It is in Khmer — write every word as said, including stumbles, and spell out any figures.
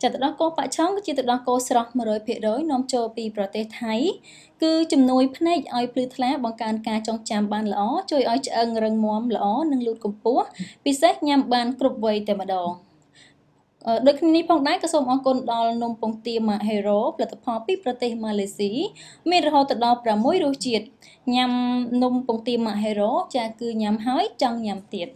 ចាទៅដល់គោបាក់ឆុងគឺជាទៅដល់គោស្រស់ một trăm phần trăm នាំចូលពីប្រទេសថៃគឺជំនួយភ្នែកឲ្យភ្លឺថ្លាបង្កើនការចងចាំបានល្អជួយឲ្យឆ្អឹងរឹងមាំល្អនិងលូតកម្ពស់ពិសេសញ៉ាំបានគ្រប់វ័យតែម្ដងដូចគ្នានេះផងដែរក៏សូមអរគុណដល់នំពងទាម៉ាក់ហេរ៉ូផលិតផលពីប្រទេសម៉ាឡេស៊ីមានរហូតដល់ប្រាំមួយរសជាតិញ៉ាំនំពងទាម៉ាក់ហេរ៉ូចាគឺញ៉ាំហើយចង់ញ៉ាំទៀត